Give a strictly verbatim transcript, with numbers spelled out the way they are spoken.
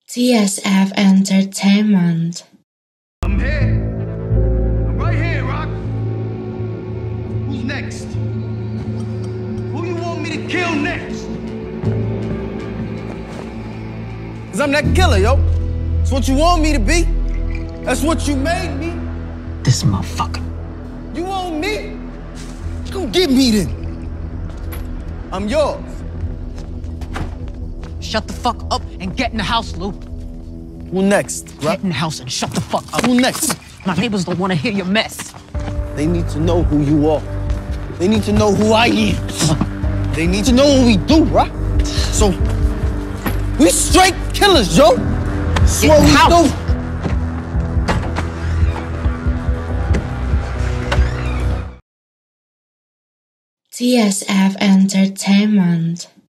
T S F Entertainment. I'm here. I'm right here, Rock. Who's next? Who you want me to kill next? Cause I'm that killer, yo. That's what you want me to be. That's what you made me. This motherfucker. You want me? Come get me then. I'm yours. Shut the fuck up and get in the house, Lou. Who next, Rock? Get in the house and shut the fuck up. Who next? My neighbors don't want to hear your mess. They need to know who you are. They need to know who I am. They need to know what we do, right? So, we straight killers, yo. That's what we do. T S F Entertainment.